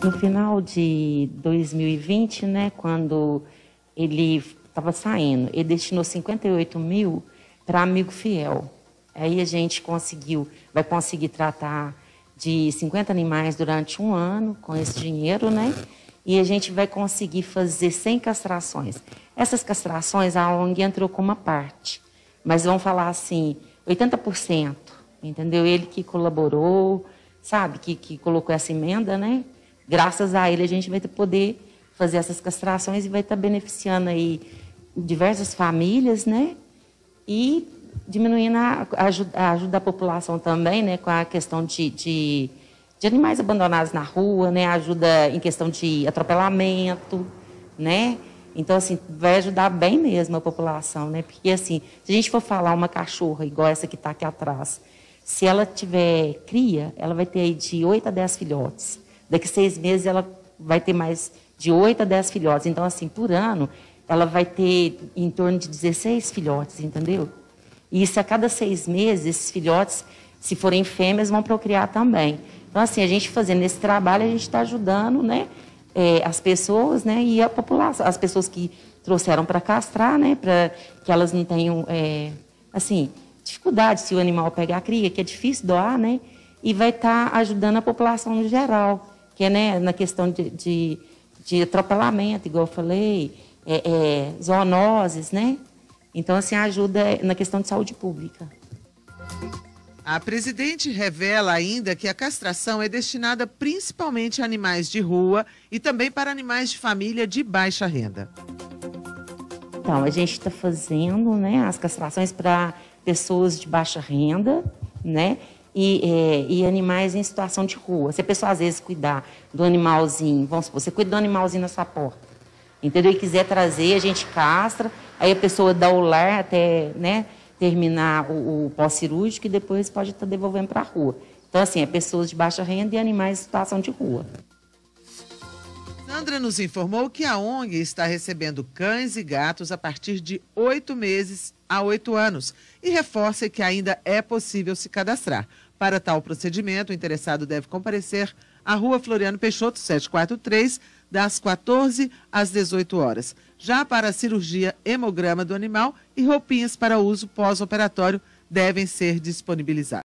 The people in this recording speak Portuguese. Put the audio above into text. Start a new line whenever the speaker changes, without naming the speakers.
No final de 2020, né, quando ele estava saindo, ele destinou 58 mil para Amigo Fiel. Aí a gente vai conseguir tratar de 50 animais durante um ano com esse dinheiro, né? E a gente vai conseguir fazer 100 castrações. Essas castrações, a ONG entrou com uma parte, mas vamos falar assim, 80%, entendeu? Ele que colaborou, sabe, que colocou essa emenda, né? Graças a ele a gente vai poder fazer essas castrações e vai estar beneficiando aí diversas famílias, né? E diminuindo ajuda a população também, né? Com a questão de animais abandonados na rua, né? Ajuda em questão de atropelamento, né? Então, assim, vai ajudar bem mesmo a população, né? Porque, assim, se a gente for falar uma cachorra igual essa que está aqui atrás, se ela tiver cria, ela vai ter aí de 8 a 10 filhotes. Daqui a 6 meses ela vai ter mais de 8 a 10 filhotes. Então, assim, por ano, ela vai ter em torno de 16 filhotes, entendeu? E isso a cada 6 meses, esses filhotes, se forem fêmeas, vão procriar também. Então, assim, a gente fazendo esse trabalho, a gente está ajudando, né, as pessoas, né, e a população, as pessoas que trouxeram para castrar, né, para que elas não tenham, assim, dificuldade se o animal pegar a cria, que é difícil doar, né, e vai estar ajudando a população no geral, que é, né, na questão de atropelamento, igual eu falei, zoonoses, né. Então, assim, ajuda na questão de saúde pública.
A presidente revela ainda que a castração é destinada principalmente a animais de rua e também para animais de família de baixa renda.
Então, a gente está fazendo, né, as castrações para pessoas de baixa renda, né, e animais em situação de rua. Se a pessoa, às vezes, cuidar do animalzinho, vamos supor, você cuida do animalzinho na sua porta, entendeu? E quiser trazer, a gente castra, aí a pessoa dá o lar até, né, terminar o pós-cirúrgico e depois pode estar devolvendo para a rua. Então, assim, é pessoas de baixa renda e animais em situação de rua.
Sandra nos informou que a ONG está recebendo cães e gatos a partir de 8 meses a 8 anos e reforça que ainda é possível se cadastrar. Para tal procedimento, o interessado deve comparecer à Rua Floriano Peixoto, 743, das 14 às 18 horas. Já para a cirurgia hemograma do animal e roupinhas para uso pós-operatório devem ser disponibilizadas.